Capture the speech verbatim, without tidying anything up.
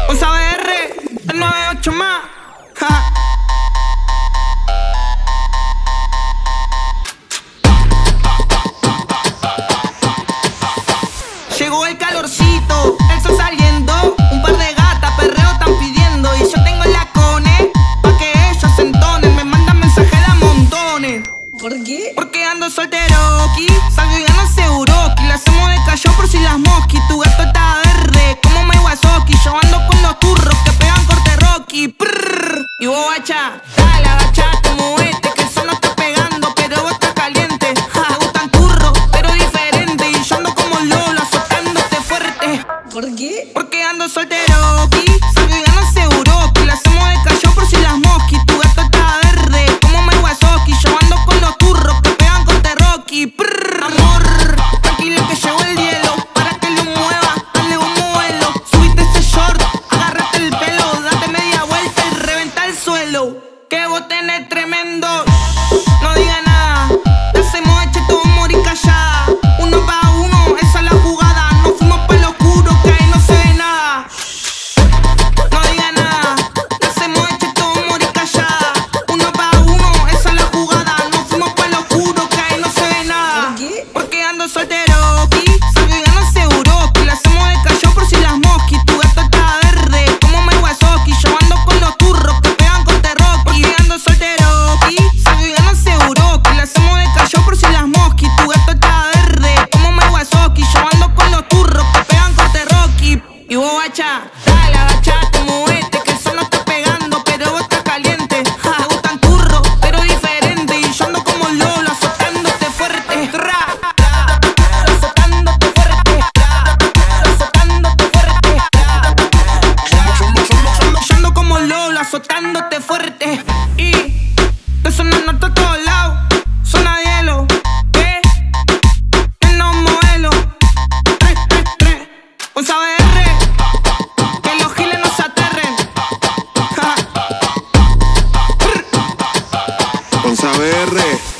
Onza B R, el nueve ocho más. Ja. Llegó el calorcito, el sol saliendo, un par de gatas perreo están pidiendo. Y yo tengo la cone, pa' que ellos se entonen, me mandan mensajes de a montones. ¿Por qué? Porque ando solteroqui, salgo y gano seguroqui. La hacemos de cayó por si las mosquis. Tu gato está verde, como my Wazowski. Yo ando con los turros que pegan corte Rocky. Prrr. Y vos bacha, dale agachate, movete, que el sol no está pegando, pero vos estás caliente. Ja, me gustan turros, pero diferente. Y yo ando como Lola, azotándote fuerte. ¿Por qué? Porque ando solteroqui, salgo y gano seguroqui. La hacemos de cayó por si las mosquis. Tu gato está verde, como my Wazowski. Yo ando con los turros que pegan corte Rocky. Prrr. Amor, tranquilo que llegó el hielo, para que lo muevas, dale un vuelo. Subiste ese short, agárrate el pelo, date media vuelta y reventa el suelo. Que vos tenés tremendo, no diga nada, te hacemos eche todo morir callada. Uno pa' uno, esa es la jugada. Nos fuimos pa' lo oscuro, que ahí no se ve nada. No diga nada, te hacemos eche todo morir callada. Uno pa' uno, esa es la jugada. Nos fuimos pa' lo oscuro, que ahí no se ve nada. ¿Por qué? Porque ando solteroqui, salgo y gano seguroqui. La hacemos de cayó por si las mosquis. Tu gato está verde, como my Wazowski. Yo ando con los turros que pegan corte Rocky. Porque ando solteroqui, salgo y gano seguroqui. La hacemos de cayó por si las mosquis. Tu gato está verde, como my Wazowski. Yo ando con los turros que pegan corte Rocky. Y vos bacha, dale agachate, movete, que el sol no está pegando, pero vos estás caliente. Ja, me gustan turros, pero diferente. Y yo ando como Lola, azotándote fuerte. Tra, tra, azotándote fuerte. Tra, azotándote fuerte. Tra, tra, yo ando como Lola, azotándote fuerte. Y te sonando a todos lados, zona de hielo. ¿Qué? En los modelos. Tres, tres, tres. Onza B R, que los giles no se aterren. Ja. Onza B R.